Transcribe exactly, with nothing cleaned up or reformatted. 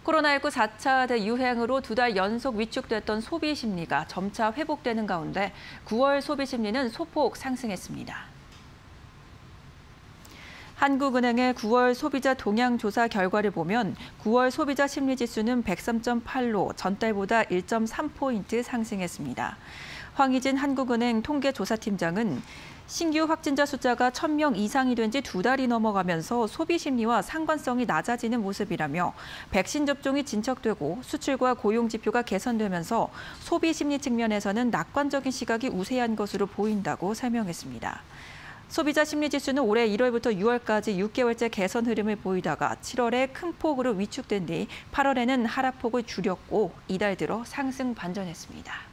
코로나십구 사 차 대유행으로 두 달 연속 위축됐던 소비 심리가 점차 회복되는 가운데 구월 소비 심리는 소폭 상승했습니다. 한국은행의 구월 소비자 동향 조사 결과를 보면 구월 소비자 심리지수는 백삼 점 팔로 전달보다 일 점 삼 포인트 상승했습니다. 황희진 한국은행 통계조사팀장은 신규 확진자 숫자가 천 명 이상이 된 지 두 달이 넘어가면서 소비 심리와 상관성이 낮아지는 모습이라며 백신 접종이 진척되고 수출과 고용 지표가 개선되면서 소비 심리 측면에서는 낙관적인 시각이 우세한 것으로 보인다고 설명했습니다. 소비자 심리지수는 올해 일월부터 유월까지 육 개월째 개선 흐름을 보이다가 칠월에 큰 폭으로 위축된 뒤 팔월에는 하락폭을 줄였고 이달 들어 상승 반전했습니다.